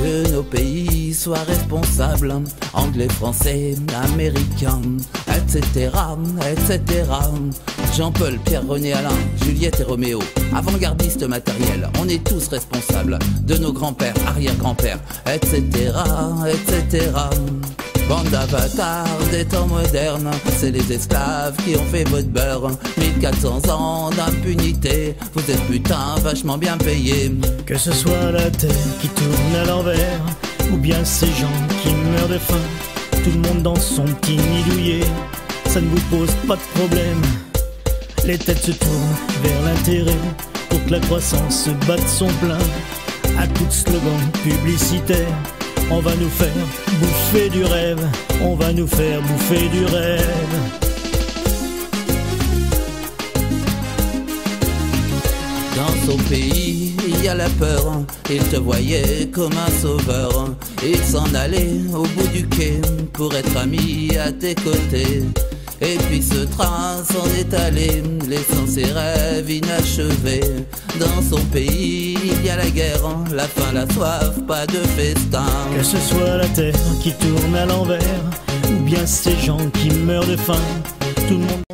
que nos pays soient responsables, anglais, français, américains, etc., etc. Jean-Paul, Pierre, René, Alain, Juliette et Roméo, avant-gardistes matériels, on est tous responsables de nos grands-pères, arrière-grands-pères, etc., etc. Bande d'avatars des temps modernes, c'est les esclaves qui ont fait votre beurre. 1400 ans d'impunité, vous êtes putain vachement bien payés. Que ce soit la terre qui tourne à l'envers, ou bien ces gens qui meurent de faim, tout le monde dans son petit nid douillet, ça ne vous pose pas de problème. Les têtes se tournent vers l'intérêt, pour que la croissance se batte son plein. À coup de slogan publicitaire, on va nous faire bouffer du rêve, on va nous faire bouffer du rêve. Dans son pays, il y a la peur, il te voyait comme un sauveur. Il s'en allait au bout du quai pour être ami à tes côtés. Et puis ce train s'en est allé, laissant ses rêves inachevés. Dans son pays, il y a la guerre, la faim, la soif, pas de festin. Que ce soit la terre qui tourne à l'envers, ou bien ces gens qui meurent de faim, tout le monde